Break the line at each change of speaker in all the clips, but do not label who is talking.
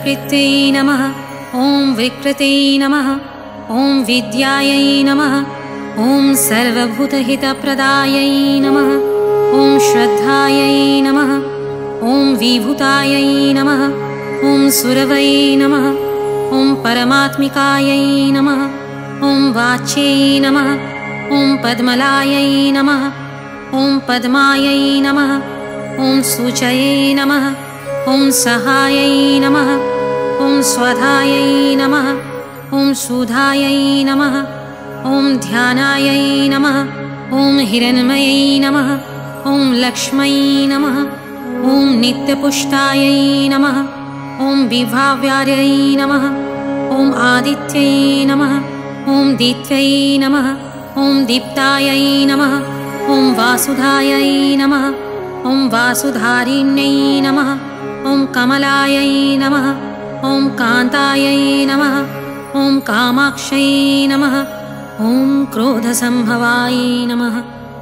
प्रवृत्त्यै नमः। ॐ विकृत्यै नमः। ॐ विद्यायै नमः। ॐ सर्वभूतहितप्रदायै नमः। ॐ श्रद्धायै नमः। ॐ विभूतायै नमः। ॐ सुरवै नमः। ॐ परमात्मिकायै नमः। ॐ वाच्यै नमः। ॐ पद्मलायै नमः। ॐ पद्मायै नमः। ॐ सूचये नमः। ॐ सहायै नमः। ॐ स्वधायै नमः। ॐ सुधायै नमः। ॐ ध्यानायै नमः। ॐ हिरण्मयै नमः। ॐ लक्ष्मै नमः। ॐ नित्यपुष्टायै नमः। ॐ विभाव्यायै नमः। ॐ आदित्यै नमः। ॐ दित्यै नमः। ॐ दीप्तायै नमः। ॐ वासुधायै नमः। ॐ वासुधारिण्यै नमः। ॐ कमलायै नमः। ॐ कान्तायै नमः। ॐ कामाक्षै नमः। ॐ क्रोधसम्भवायै नमः।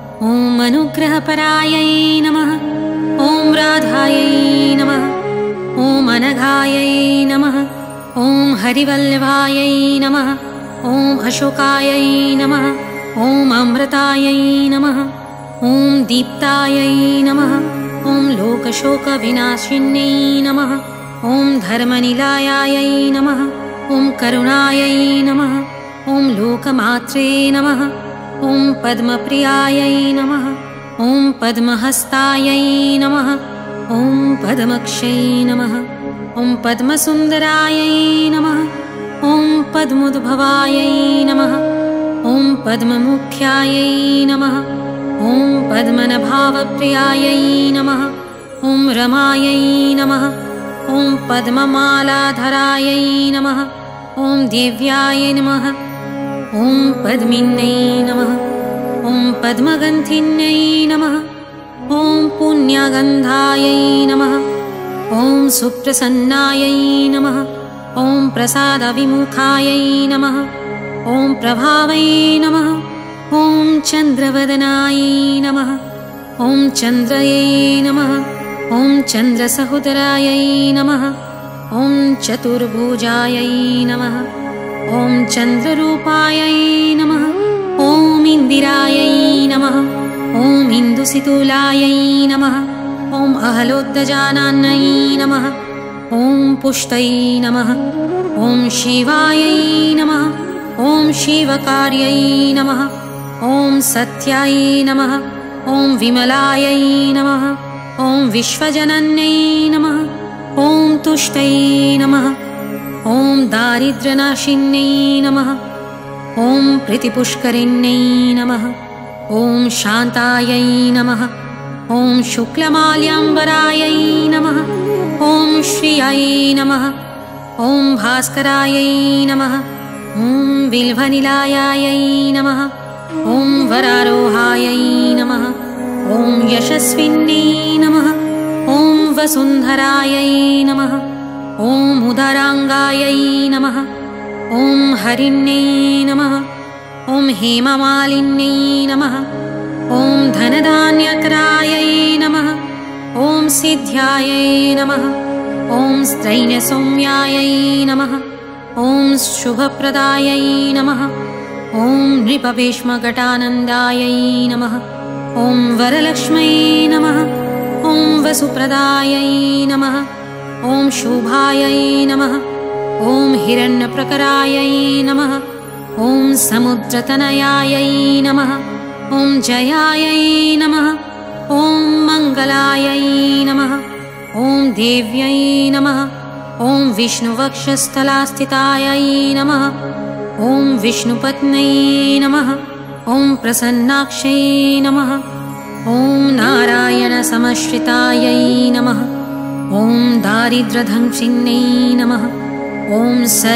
ॐ अनुग्रहपरायै नमः। ॐ राधायै नमः। ॐ अनघायै नमः। ॐ हरिवल्लभायै नमः। ॐ अशोकायै नमः। ॐ अमृतायै नमः। ॐ दीप्तायै नमः। ॐ लोकशोकविनाशिन्यै नमः। ॐ धर्मनिलयायै नमः। ॐ करुणायै नमः। ॐ लोकमात्रे नमः। ॐ पद्मप्रियायै नमः। ॐ पद्महस्तायै नमः। ॐ पद्मक्षै नमः। ॐ पद्मसुन्दरायै नमः। ॐ पद्मोद्भवायै नमः। ॐ पद्ममुख्यायै नमः। ॐ पद्मनाभावप्रियायै नमः। ॐ रमायै नमः। ॐ पद्ममालाधरायै नमः। ॐ देव्याय नमः। ॐ पद्मिन्यै नमः। ॐ पद्मगन्धिन्यै नमः। ॐ पुण्यगन्धायै नमः। ॐ सुप्रसन्नायै नमः। ॐ प्रसादविमुखायै नमः। ॐ प्रभावै नमः। ॐ चन्द्रवदनायै नमः। ॐ चन्द्रयै नमः। ॐ चन्द्रसहोदरायै नमः। ॐ चतुर्भुजायै नमः। ॐ चन्द्ररूपायै नमः। ॐ इन्दिरायै नमः। ॐ इन्दुसितुलायै नमः। ॐ अहलोद्गजानन्यै नमः। ॐ पुष्टै नमः। ॐ शिवायै नमः। ॐ शिवकार्यै नमः। ॐ सत्याय नमः। ॐ विमलायै नमः। ॐ विश्वजनन्यै नमः। ॐ तुष्टै नमः। ॐ दारिद्र्यनाशिन्यै नमः। ॐ प्रीतिपुष्करिण्यै नमः। ॐ शान्तायै नमः। ॐ शुक्लमाल्यम्बरायै नमः। ॐ श्रियै नमः। ॐ भास्करायै नमः। ॐ बिल्वनिलयायै नमः। ॐ वरारोहायै नमः। ॐ यशस्विन्यै नमः। ॐ वसुन्धरायै नमः। ॐ उदराङ्गायै नमः। ॐ हरिण्यै नमः। ॐ हेममालिन्यै नमः। ॐ धनधान्यकरायै नमः। ॐ सिद्ध्यायै नमः। ॐ स्त्रैणसौम्यायै नमः। ॐ शुभप्रदायै नमः। ॐ नृपभीष्मघटानन्दायै नमः। ॐ वरलक्ष्मै नमः। ॐ वसुप्रदायै नमः। ॐ शुभायै नमः। ॐ हिरण्यप्रकरायै नमः। ॐ समुद्रतनयायै नमः। ॐ जयायै नमः। ॐ मङ्गलायै नमः। ॐ देव्यै नमः। ॐ विष्णुवक्षस्थलास्थितायै नमः। ॐ विष्णुपत्न्यै नमः। ॐ प्रसन्नाक्षै नमः। ॐ नारायणसमश्रितायै नमः। ॐ दारिद्र्यध्वंसिन्यै नमः। ॐ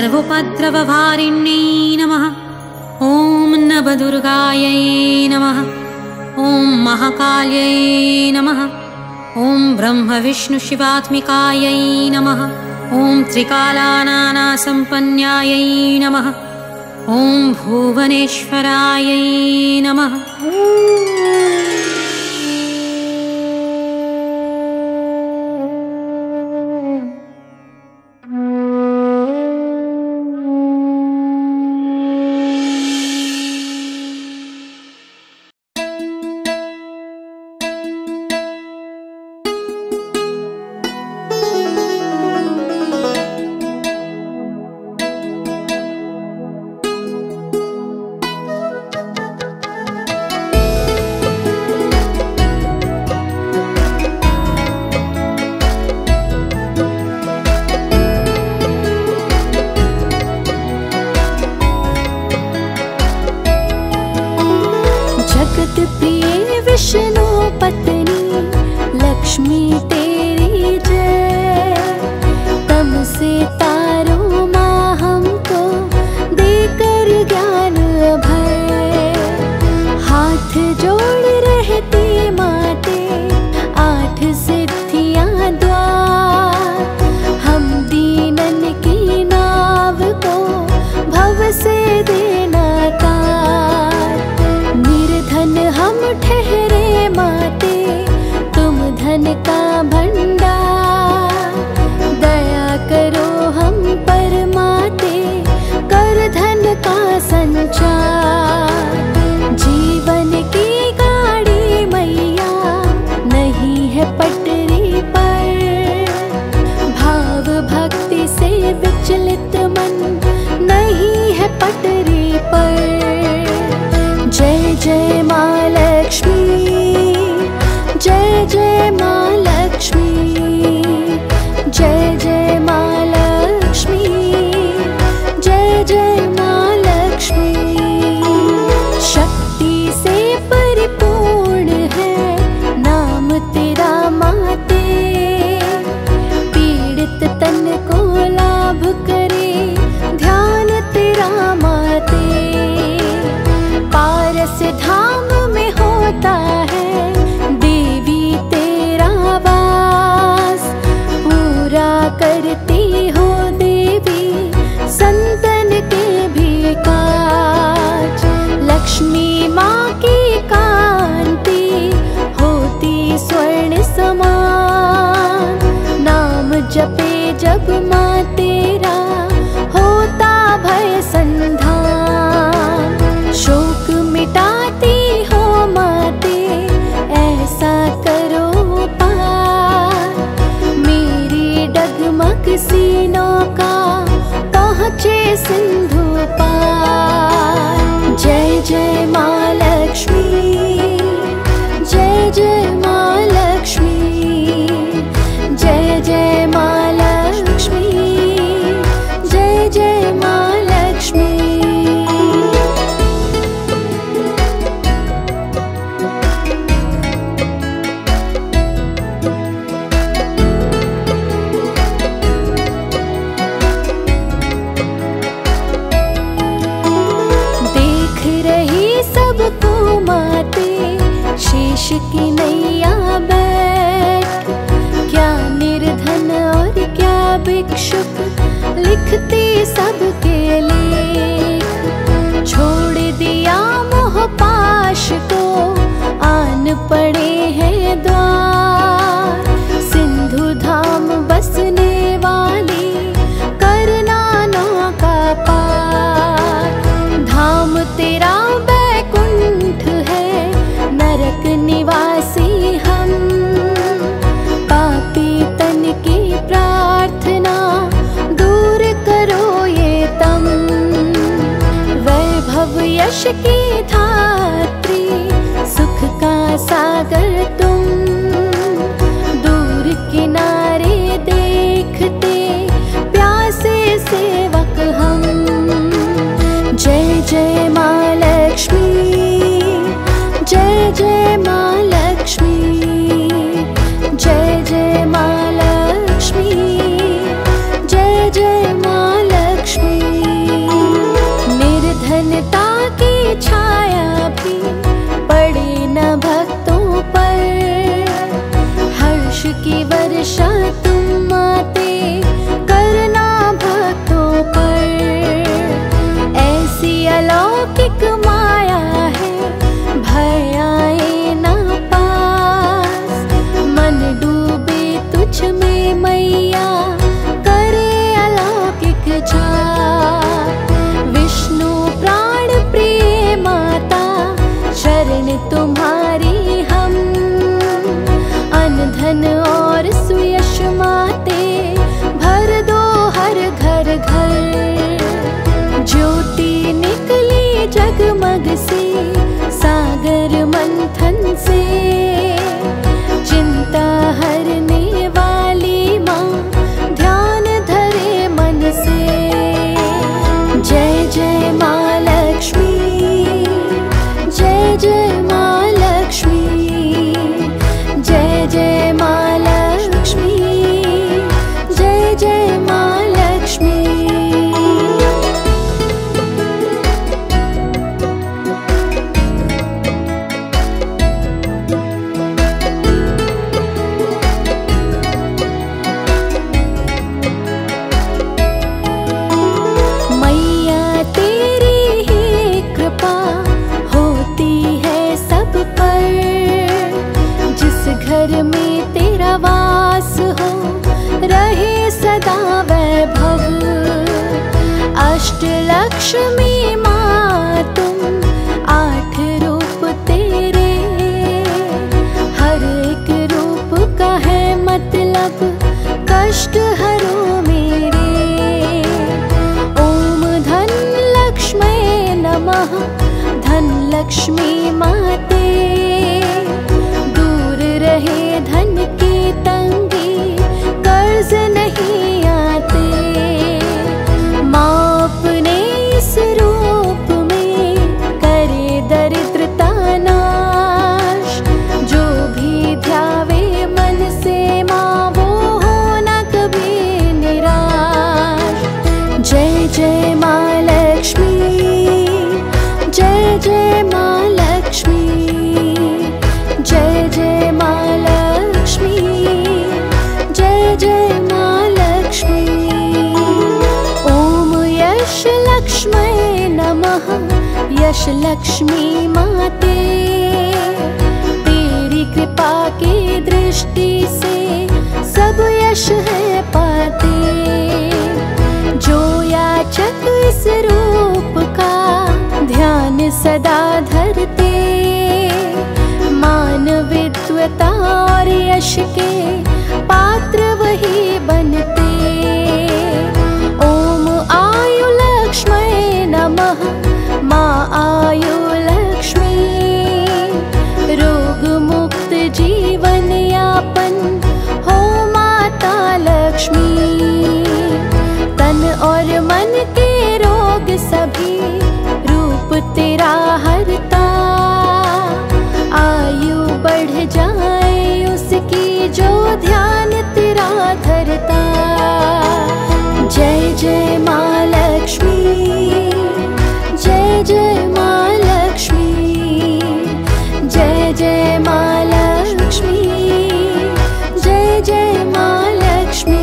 सर्वोपद्रवभारिण्यै नमः। ॐ नवदुर्गायै नमः। ॐ महाकाल्यै नमः। ॐ ब्रह्मविष्णुशिवात्मिकायै नमः। ॐ त्रिकालानासम्पन्नायै नमः। ॐ भुवनेश्वरायै नमः।
पटरी पर। जय जय माँ लक्ष्मी, जय जय माँ लक्ष्मी, जय जय माँ लक्ष्मी, जय जय माँ लक्ष्मी। शक्ति से परिपूर्ण है नाम तेरा माते, पीड़ित तन को लाभ करे ध्यान तेरा माते। पारस धाम में होता है देवी तेरा वास, पूरा करती हो देवी संतन के भी काज। लक्ष्मी माँ की कांति होती स्वर्ण समान, नाम जपे जब माँ तेरा होता भय संधान। शोक मिटाती हो माते ऐसा करो पार, मेरी डगमग सी नौका पहुँचे सिंधु पार। जय जय माँ लक्ष्मी, जय जय माँ लक्ष्मी, जय जय माँ लक्ष्मी, जय जय माँ लक्ष्मी। देख रही सबको माते शेष की नैया बैठ, क्या निर्धन और क्या भिक्षुक लिखती सबके लेख। छोड़ दिया मोह पाश को आन पड़े हैं द्वार, सिंधु धाम बसने वाली करना नौका पार। धाम तेरा बैकुंठ है नरक निवासी हम, पापी तन की प्रार्थना दूर करो ये तम। वैभव यश की धात्री सुख का सागर तुम, दूर किनारे देखते प्यासे सेवक हम। जय जय माँ लक्ष्मी, जय जय माँ लक्ष्मी, जय जय माँ लक्ष्मी, जय जय माँ लक्ष्मी। निर्धनता की छाया भी पड़े न भक्तों पर, हर्ष की वर्षा तुम माते करना भक्तों पर। ऐसी अलौकिक माया है भय आए न पास, मन डूबे तुझ में मैया करे अलौकिक जाप। विष्णु प्राण प्रिय माता शरण तुम्हारी हम, अनधन और सुयश माते भर दो हर घर घर। ज्योति निकली जगमग से सागर मंथन से, चिंता हरने वाली माँ ध्यान धरे मन से। जय जय माँ लक्ष्मी, जय जय माँ लक्ष्मी, जय जय माँ लक्ष्मी, जय जय माँ लक्ष्मी। घर में तेरा वास हो रहे सदा वैभव। अष्टलक्ष्मी माँ तुम 8 रूप तेरे, हर एक रूप का है मतलब कष्ट हरो मेरे। ओम धन लक्ष्मी लक्ष्मी माते, दूर रहे धन की तंगी, कर्ज नहीं आते। माँ अपने इस रूप में करे दरिद्रता नाश, जो भी ध्यावे मन से माँ वो हो न कभी निराश। जय जय माँ लक्ष्मी, जय जय माँ लक्ष्मी, जय जय माँ लक्ष्मी, जय जय माँ लक्ष्मी। ओम यश लक्ष्मै नमः, यश लक्ष्मी माते, तेरी कृपा की दृष्टि से सब यश है पाते। जो याचक इस रूप का ध्यान सदा धरते, मान विद्वता और यश के पात्र वही बनते। ओम आयु लक्ष्मै नमः, माँ आयु लक्ष्मी, रोग मुक्त जीवन यापन हो माता लक्ष्मी। तन और मन के रोग सभी रूप तेरा हरता, आयु बढ़ जाए उसकी जो ध्यान तेरा धरता। जय जय माँ लक्ष्मी, जय जय माँ लक्ष्मी, जय जय माँ लक्ष्मी, जय जय माँ लक्ष्मी।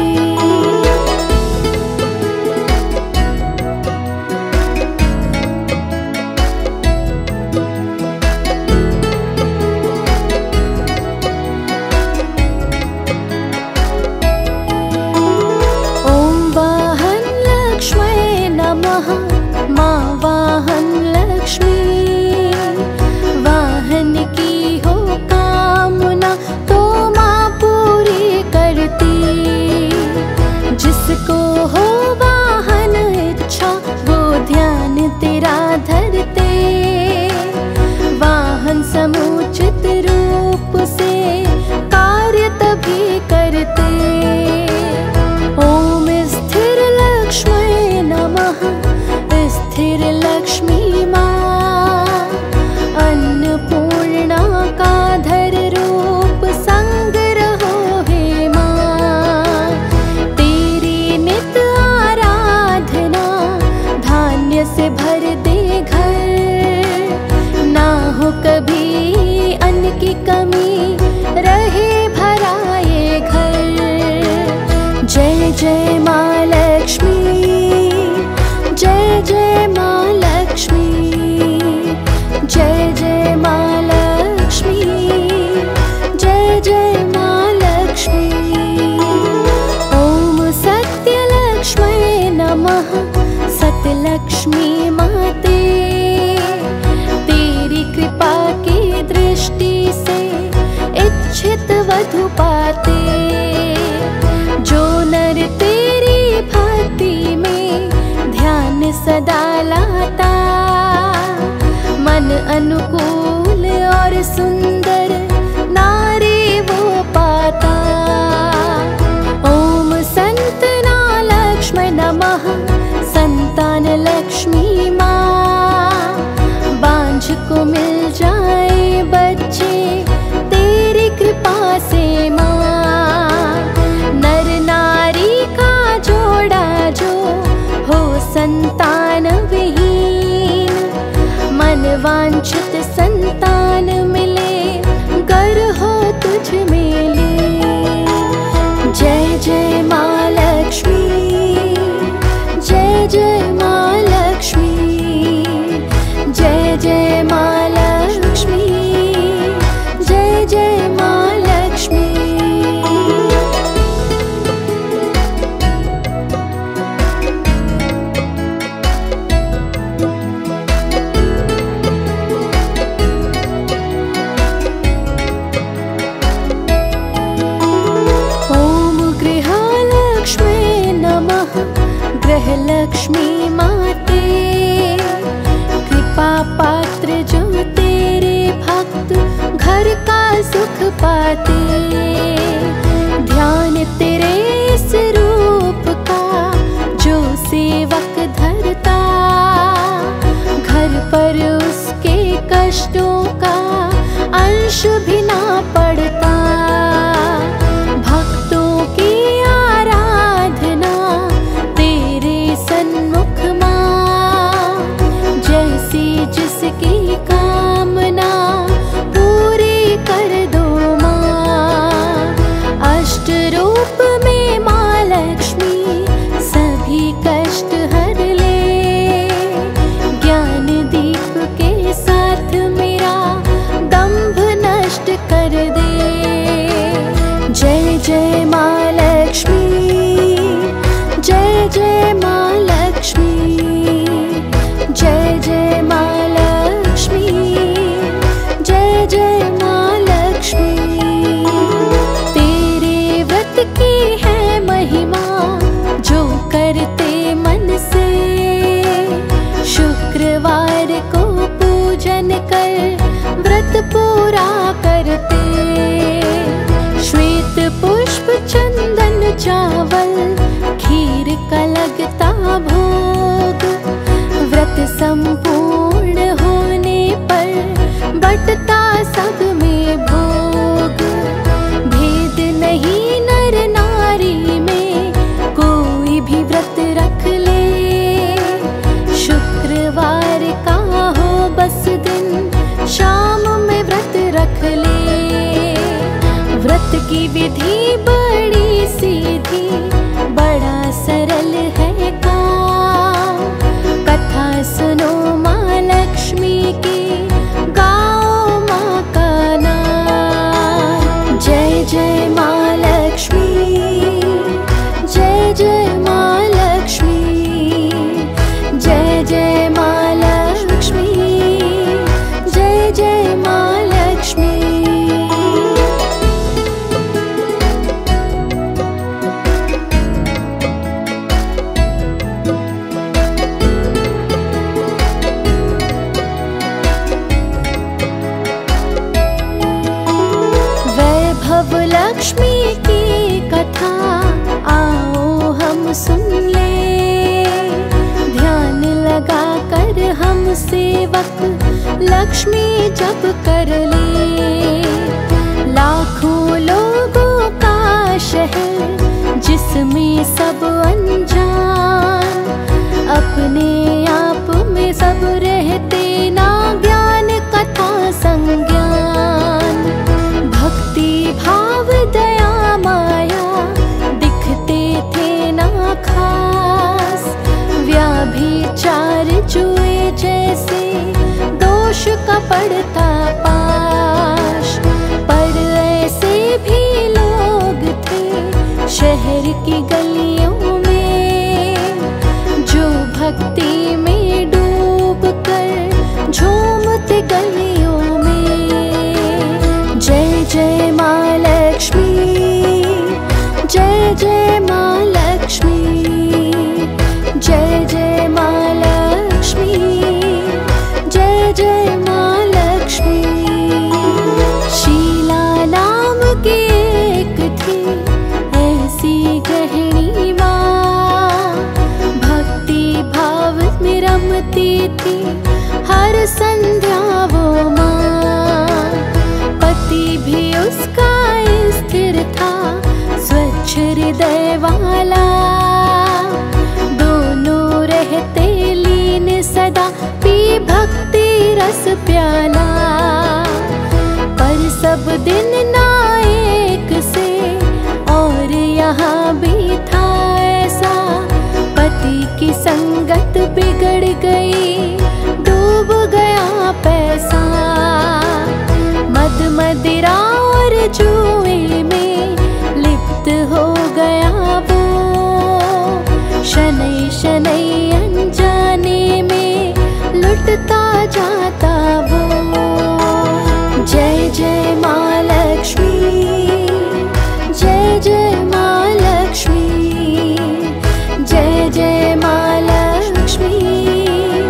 माँ वाहन लक्ष्मी, वाहन की हो कामना तो माँ पूरी करती। जिसको हो वाहन इच्छा वो ध्यान तेरा धरते, वाहन समुचित रूप से कार्य तभी करते। ओम स्थिर लक्ष्मै नमः, स्थिर लक्ष्मी माँ, अन्नपूर्णा का धर रूप संग रहो हे माँ। तेरी नित आराधना धान्य से भर दे घर, ना हो कभी अन्न की कमी, रहे भरा ये घर। जय जय माँ लक्ष्मी, जय जय माँ लक्ष्मी, जय जय माँ लक्ष्मी, जय जय माँ लक्ष्मी। ओम सत्य लक्ष्मै नमः, सत्य लक्ष्मी माते, तेरी कृपा की दृष्टि से इच्छित वधु पाते। जो नर तेरी भक्ति में ध्यान सदा लाता, मन अनुकूल और सुंदर नारी वो पाता। ओम संतना लक्ष्मै नमः, संतान लक्ष्मी माँ, बांझ को मिल जाए बच्चे तेरी कृपा से माँ। नर नारी का जोड़ा जो हो संतान विहीन, मन वांछित संतान मिले, गर हो तुझ में लीन। जय जय माँ लक्ष्मी, जय जय माँ लक्ष्मी, जय जय माँ लक्ष्मी, जय जय माँ लक्ष्मी। लक्ष्मी माते, कृपा पात्र जो घर का सुख पाते। ध्यान तेरे इस रूप का जो सेवक धरता, घर पर उसके कष्टों का अंश भी ना पड़ता। भक्तों की आराधना तेरे सन्मुख माँ, जैसी जिसकी कामना पूरी कर दो माँ। अष्ट रूप में माँ लक्ष्मी सभी कष्ट हर ले, ज्ञान दीप के साथ मेरा दंभ नष्ट कर दे। जय जय माँ लक्ष्मी, जय जय माँ लक्ष्मी, जय जय माँ लक्ष्मी, जय जय माँ लक्ष्मी। तेरे व्रत की है महिमा जो करते मन से, शुक्रवार को पूजन कर व्रत पूरा करते। श्वेत पुष्प चंदन चावल खीर का लगता भोग, व्रत संपूर्ण होने पर बटता सब में भोग। भेद नहीं नर नारी में, कोई भी व्रत रख ले। शुक्रवार का हो बस दिन, शाम में व्रत रख ले। व्रत की विधि बड़ी सीधी, बड़ा सरल है काम। कथा सुनो माँ लक्ष्मी की, गाओ माँ का नाम। जय जय माँ लक्ष्मी, जय जय माँ लक्ष्मी, जय जय माँ लक्ष्मी, जय जय माँ लक्ष्मी। वैभव लक्ष्मी की कथा आओ हम सुन ले। ध्यान लगा कर हम सेवक लक्ष्मी जप कर ले। लाखों लोगों का शहर जिसमें सब अनजान, अपने आप में सब रहते ना ज्ञान कथा संज्ञान। भक्ति भाव दया माया दिखते थे ना खास, व्याभिचार जुए जैसे दोष का पड़ता पाश। पर ऐसे भी लोग थे शहर की गलियों में, जो भक्ति में डूब कर झूमते गलियों में। जय जय माँ लक्ष्मी, जय जय माँ लक्ष्मी, जय जय माँ लक्ष्मी, जय जय माँ लक्ष्मी। शीला नाम की एक थी ऐसी गृहिणी माँ, भक्ति भाव में रमती थी हर संध्या वो माँ। पति भी उसका स्थिर था, स्वच्छ हृदय वाला। दोनों रहते लीन सदा, पी भक्ति रस प्याला। पर सब दिन ना एक से और यहाँ भी था ऐसा, पति की संगत बिगड़ गई, डूब गया पैसा। मद मदिरा और जुए में लिप्त हो गया वो, शनै शनै अनजाने में लुटता जाता वो। जय जय माँ लक्ष्मी, जय जय माँ लक्ष्मी, जय जय माँ लक्ष्मी,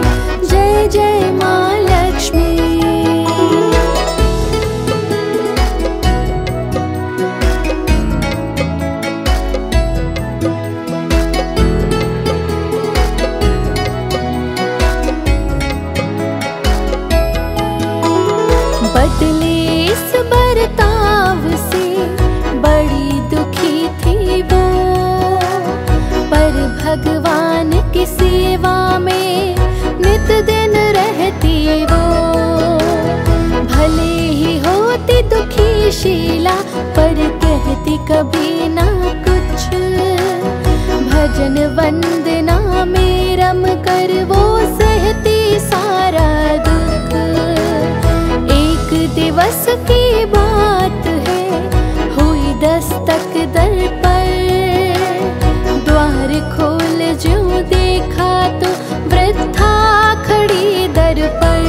शीला, पर कहती कभी ना कुछ। भजन वंदना में रम कर वो सहती सारा दुख। एक दिवस की बात है, हुई दस्तक दर पर। द्वार खोल जो देखा तो वृद्धा खड़ी दर पर।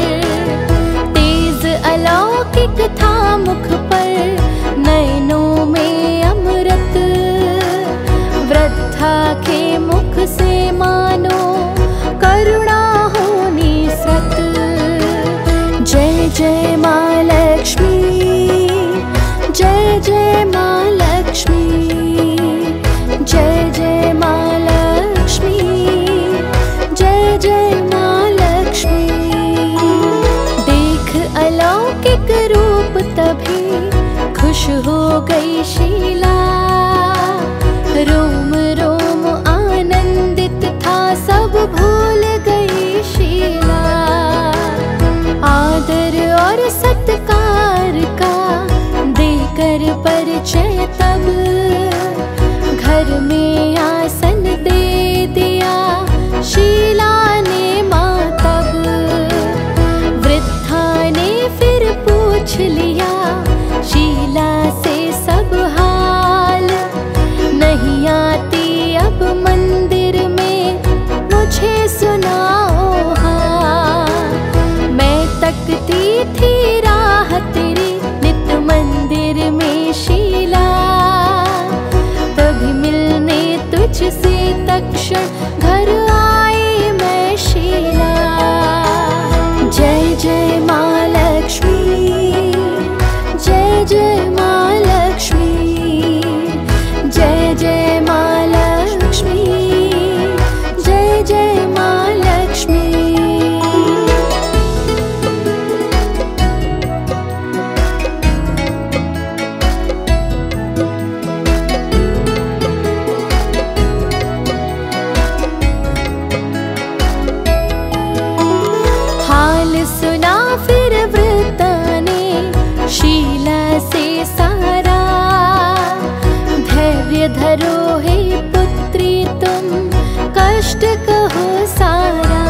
तेज अलौकिक था मुख पर, नयनों में अमृत। वृद्धा के मुख से मानो करुणा हो निसृत। जय जय माँ लक्ष्मी, जय जय माँ लक्ष्मी, जय जय माँ लक्ष्मी, जय जय माँ लक्ष्मी। देख अलौकिक रूप तभी खुश हो गई शीला। रोम रोम आनंदित था, सब भूल गई शीला। आदर और सत्कार का देकर परिचय तब, घर में आसन दे दिया शीला ने माँ तब। वृद्धा ने फिर पूछ लिया शीला से सब हाल। नहीं आती अब मंदिर में, मुझे सुनाओ हाल। मैं तकती थी राह तेरी नित मंदिर में शीला। तभी मिलने तुझसे तक्षण घर आई मैं शीला। जय जय माँ लक्ष्मी, जय जय माँ लक्ष्मी, जय जय माँ लक्ष्मी, जय जय माँ लक्ष्मी। हाल सुना फिर वृद्धा ने शीला से सारा। धैर्य धरो हे पुत्री तुम, कष्ट कहो सारा।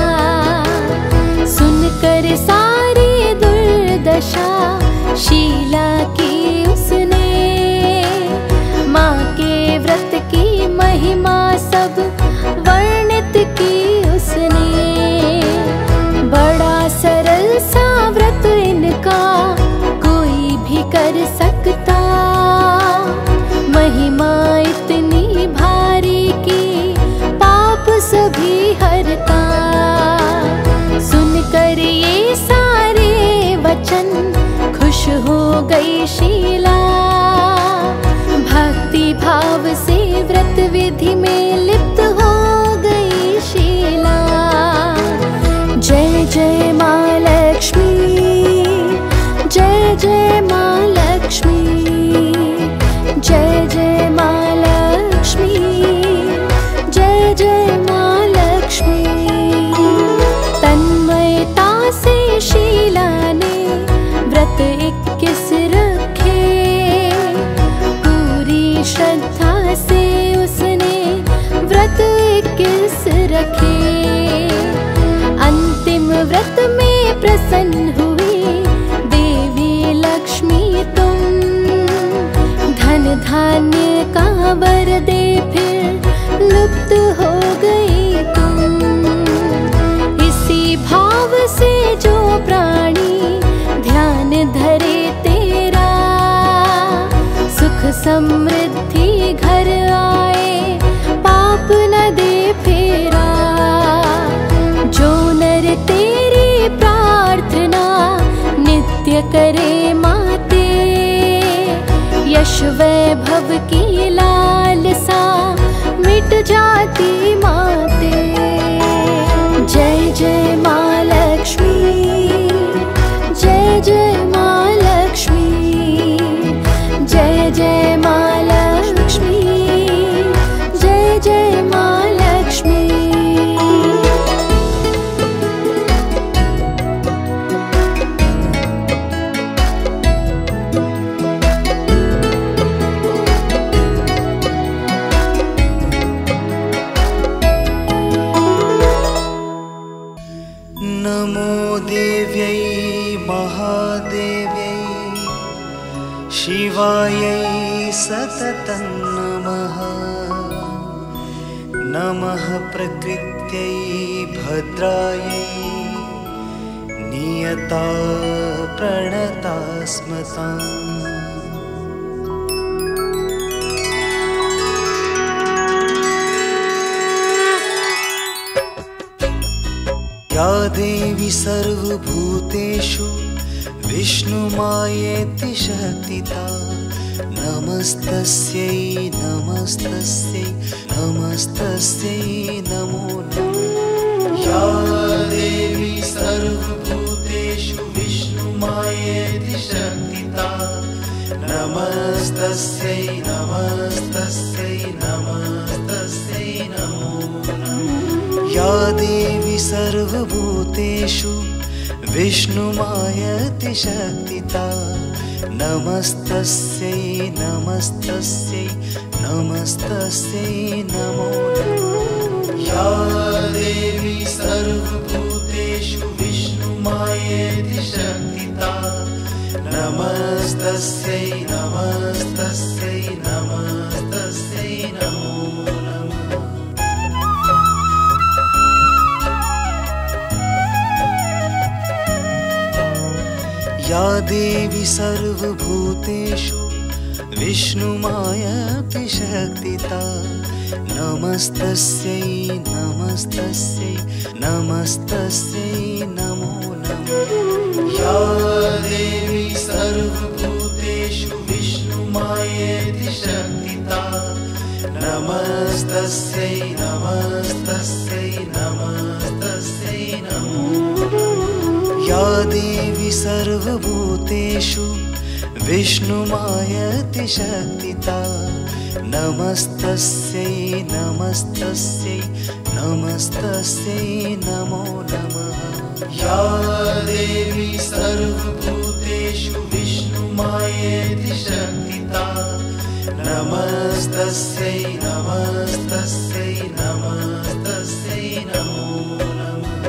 सुनकर सारी दुर्दशा शीला की उसने, माँ के व्रत की महिमा सब वर्णित की उसने। बड़ा सरल सा व्रत इनका कोई भी कर सकता। महिमा इतनी भारी की पाप सभी हरता। सुनकर ये सारे वचन खुश हो गई शीला। भक्ति भाव से व्रत विधि में लिप्त हो गई शीला। जय जय माँ लक्ष्मी, जय जय माँ लक्ष्मी, जय जय माँ लक्ष्मी, जय जय माँ लक्ष्मी। तन्मयता से शीला ने व्रत 21 रखे। पूरी श्रद्धा से उसने व्रत 21 रखे। अंतिम व्रत में प्रसन्न हुई देवी लक्ष्मी तुम। धन धान्य का वर दे फिर लुप्त हो गई तुम। इसी भाव से जो प्राणी ध्यान धरे तेरा, सुख समृद्धि घर आए पाप न दे फेरा। जो नर तेरी प्रार्थना नित्य करे माते, यश वैभव की लालसा मिट जाती माते। जय जय माँ लक्ष्मी, जय जय माँ लक्ष्मी, जय जय माँ लक्ष्मी, जय जय माँ लक्ष्मी।
देव्यै महादेव्यै शिवायै सततं नमः। नमः प्रकृत्यै भद्रायै नियता प्रणता स्मताम्। या देवी सर्वभूतेषु विष्णुमायेति शक्तिता नमस्तस्यै नमस्तस्यै नमस्तस्यै नमो नमः। या देवी सर्वभूतेषु विष्णुमायेति शक्तिता नमस्तस्यै नमस्तस्यै नमस्तस्यै नमो नमः। या देवी सर्वभूतेषु विष्णुमायेति शक्तिता नमस्तस्यै नमस्तस्यै नमस्तस्यै नमो नमः। या देवी सर्वभूतेषु विष्णुमायेति शक्तिता नमस्तस्यै नमस्तस्यै नमस्तस्यै नमो नमः। या देवी सर्वभूतेषु विष्णुमायेति शक्तिता नमस्तस्यै नमस्तस्यै नमस्तस्यै नमो नमः। या देवी सर्वभूतेषु विष्णुमायेति शक्तिता नमस्तस्यै नमस्तस्यै नमस्तस्यै नमो नमः। या देवी सर्वभूतेषु विष्णुमायेति शक्तिता नमस्तस्यै नमस्तस्यै नमस्तस्यै नमो नमः। या देवी सर्वभूतेषु विष्णुमायेति शक्तिता नमस्तस्यै नमस्तस्यै नमस्तस्यै नमो नमः।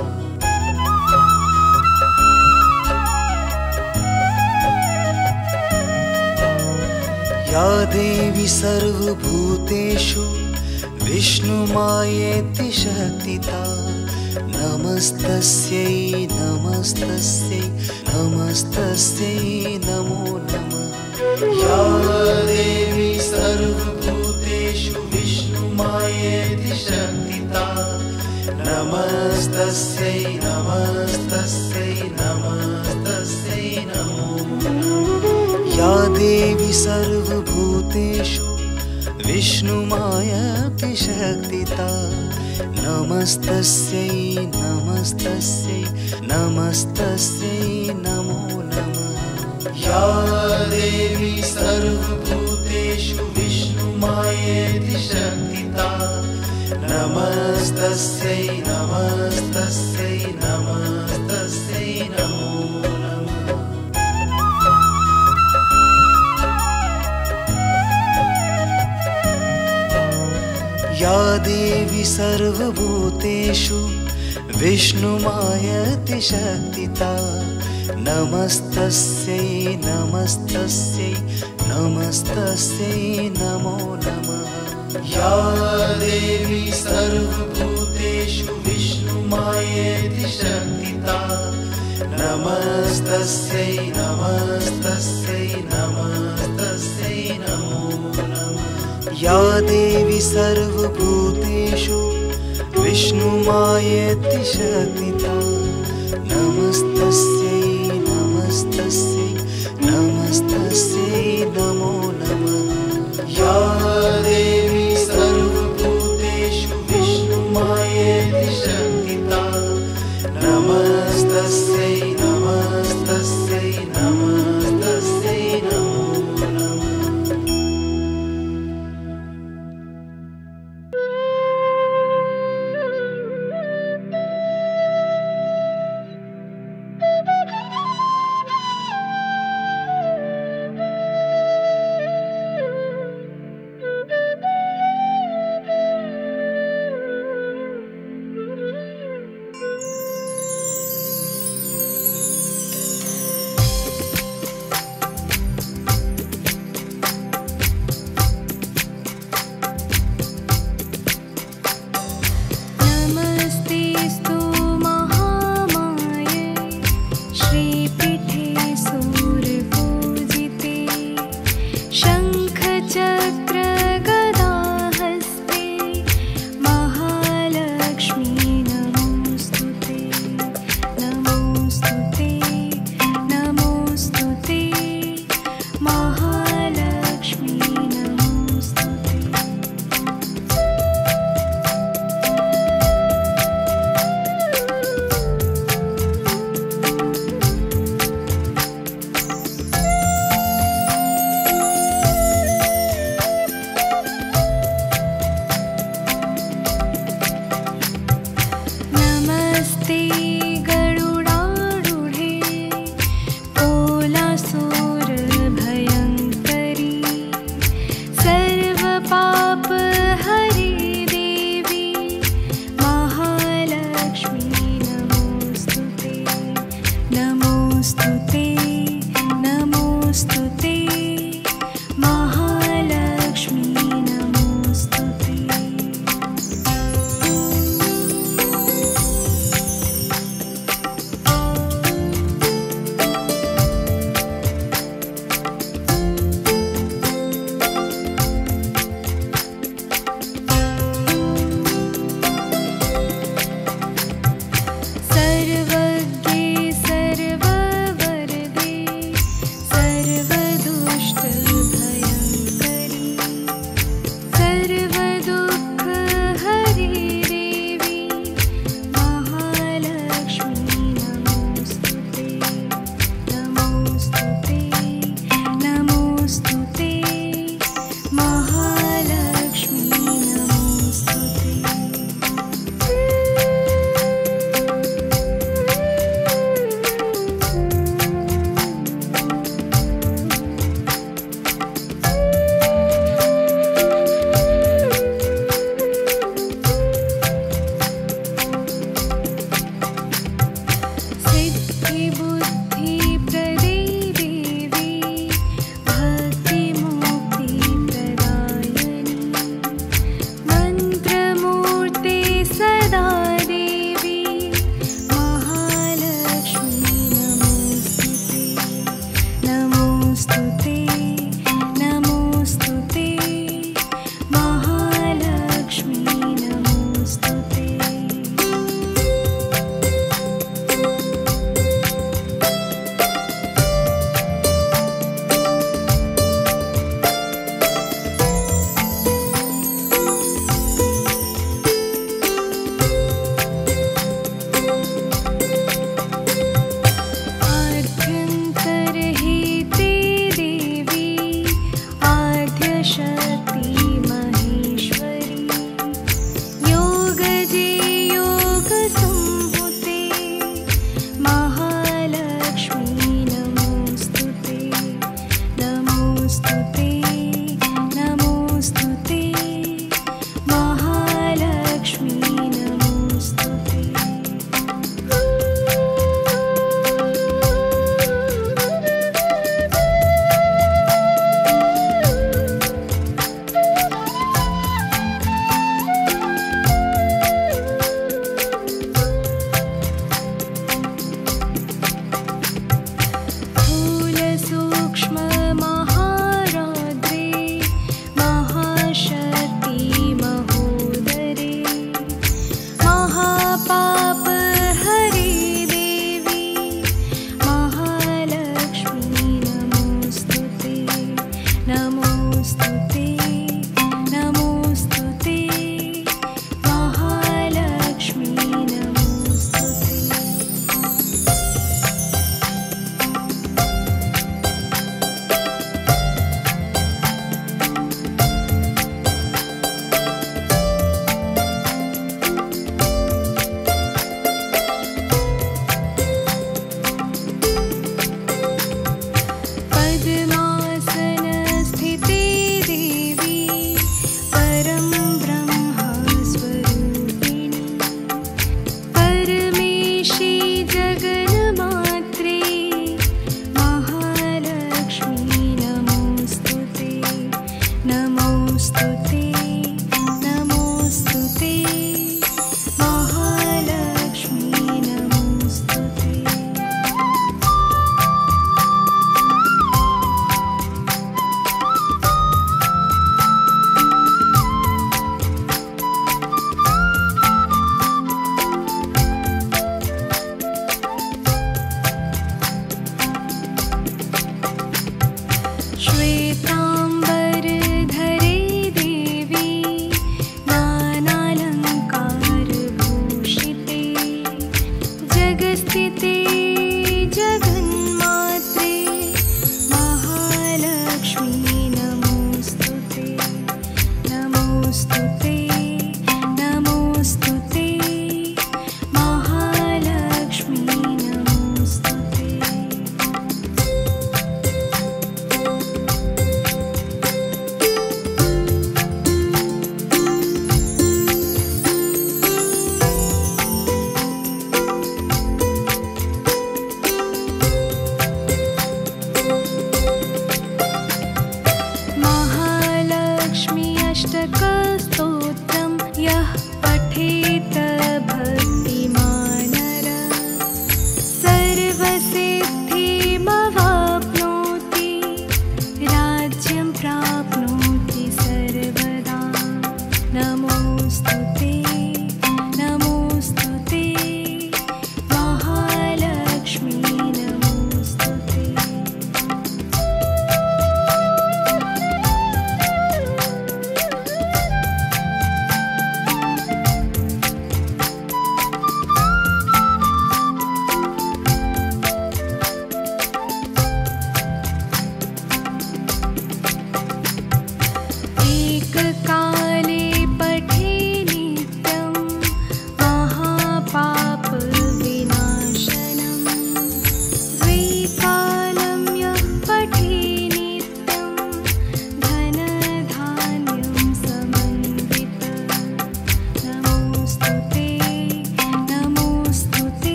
या देवी सर्वभूतेषु विष्णुमायेति शक्तिता नमस्तस्यै नमस्तस्यै नमस्तस्यै नमो नमः। या देवी सर्वभूतेषु विष्णुमायेति शक्तिता नमस्तस्यै नमस्तस्यै नमस्तस्यै नमो नमः। या देवी सर्वभूतेषु विष्णुमायेति शक्तिता नमस्तस्यै नमस्तस्यै नमस्तस्यै नमो नमः। या देवी सर्वभूतेषु विष्णुमायेति शक्तिता नमस्तस्यै नमस्तस्यै नमस्तस्यै नमो नमः। या देवी सर्वभूतेषु विष्णुमायेति शक्तिता नमस्तस्यै नमस्तस्यै नमस्तस्यै नमो नमः। या देवी सर्वभूतेषु विष्णुमायेति शक्तिता नमस्तस्यै नमस्तस्यै नमस्तस्यै नमो नमः। या देवी सर्वभूतेषु विष्णुमायेति शक्तिता नमस्तस्यै नमस्तस्यै नमस्तस्यै नमो नमः। या देवी सर्वभूतेषु विष्णुमायेति शक्तिता नमस्तस्यै नमस्तस्यै नमस्तस्यै नमो नमः।
नमस्ते गरुडारूढे ओलासुरभयङ्करी सर्वपापहरे देवी महालक्ष्मी नमोस्तुते नमोस्तुते नमोस्तुते महालक्ष्मी नमोस्तुते।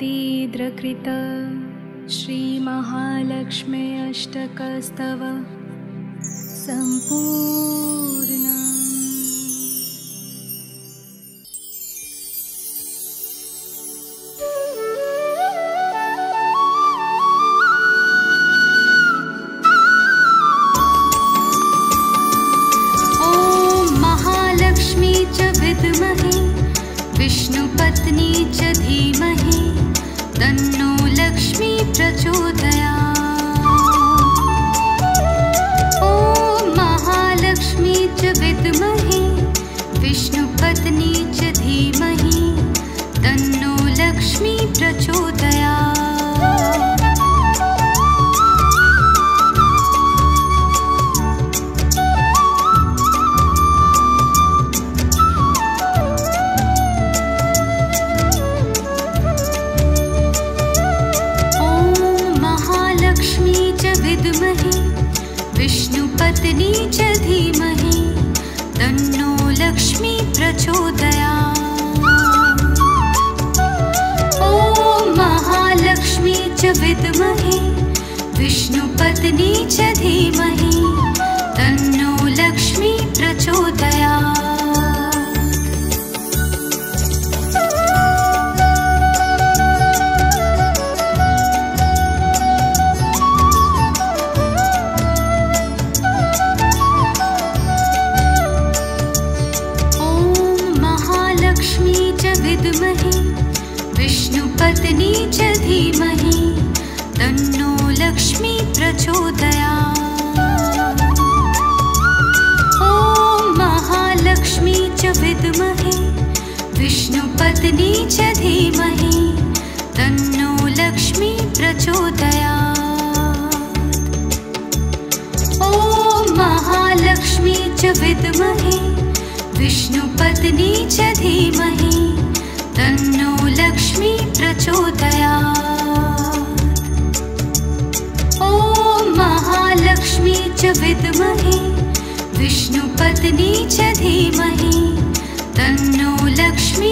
रवीन्द्रकृत श्रीमहालक्ष्मी अष्टकस्तव सम्पूर्ण।
विष्णुपत्नी च धीमहि तन्नो लक्ष्मी प्रचोदयात्। ॐ महालक्ष्मी च विद्महे विष्णुपत्नी च धीमहि तन्नो लक्ष्मी प्रचोदयात्। विष्णुपत्नी च धीमहि तन्नो लक्ष्मी प्रचोदयात्। ॐ महालक्ष्मी च विद्महे विष्णुपत्नी च धीमहि तन्नो लक्ष्मी प्रचोदयात्। विष्णुपत्नी च धीमहि तन्नो लक्ष्मी प्रचोदयात्। ॐ महालक्ष्मी च विद्महे विष्णुपत्नी च धीमहि तन्नो लक्ष्मी प्रचोदयात्। ॐ महालक्ष्मी च विद्महे विष्णुपत्नी च धीमहि तन्नो लक्ष्मी प्रचोदयात्। ॐ महालक्ष्मी च विद्महे विष्णुपत्नी च धीमहि तन्नो लक्ष्मी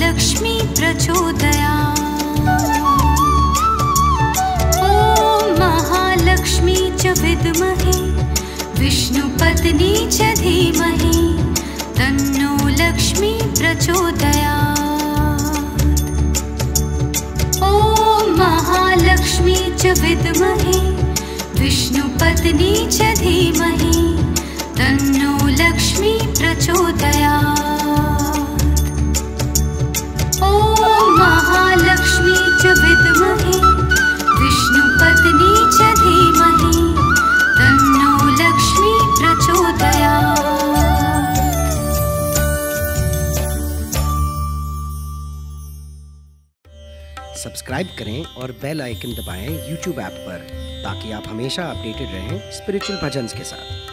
लक्ष्मी प्रचोदयात्। ॐ महालक्ष्मी च विद्महे विष्णुपत्नी च धीमहि तन्नो लक्ष्मी प्रचोदयात्। ॐ महालक्ष्मी च विद्महे विष्णुपत्नी च धीमहि तन्नो लक्ष्मी प्रचोदयात्। ॐ महालक्ष्मी च विद्महे विष्णुपत्नी च धीमहि तन्नो लक्ष्मी प्रचोदयात्।
सब्सक्राइब करें और बेल आइकन दबाएं YouTube ऐप पर, ताकि आप हमेशा अपडेटेड रहें स्पिरिचुअल भजन्स के साथ।